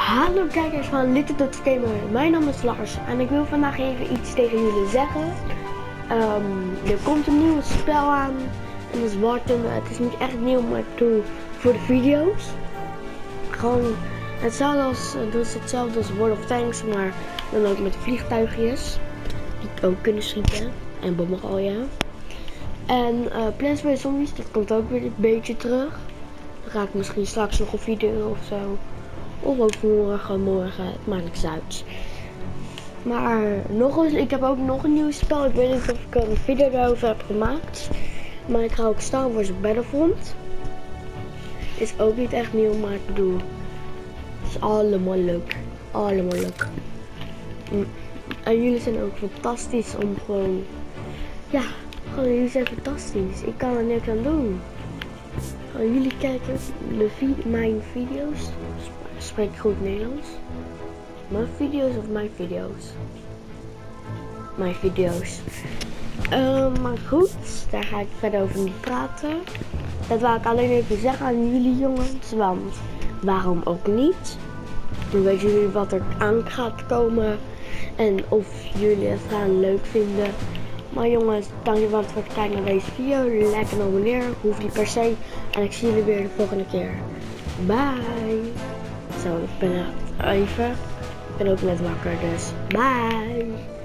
Hallo kijkers van Little Gamer, mijn naam is Lars en ik wil vandaag even iets tegen jullie zeggen. Er komt een nieuw spel aan en dat is Warten. Het is niet echt nieuw, maar voor de video's. Gewoon hetzelfde als World of Tanks, maar dan ook met vliegtuigjes die ook kunnen schieten en bommen gooien. En Plants vs Zombies, dat komt ook weer een beetje terug. Dan ga ik misschien straks nog een video of zo. Of ook morgen, het maakt niks uit. Maar ik heb ook nog een nieuw spel. Ik weet niet of ik een video daarover heb gemaakt. Maar ik ga ook Star Wars Battlefront. Is ook niet echt nieuw, maar ik bedoel, het is allemaal leuk. Allemaal leuk. En jullie zijn ook fantastisch om gewoon, ja, gewoon jullie zijn fantastisch. Ik kan er niks aan doen. Gewoon jullie kijken mijn video's. Spreek ik goed Nederlands? Mijn video's of mijn video's? Mijn video's. Maar goed, daar ga ik verder over niet praten. Dat wou ik alleen even zeggen aan jullie jongens, want waarom ook niet? Dan weten jullie wat er aan gaat komen en of jullie het gaan leuk vinden. Maar jongens, dankjewel voor het kijken naar deze video. Like en abonneren, hoeft niet per se. En ik zie jullie weer de volgende keer. Bye! Zo, ik ben ook net wakker, dus bye!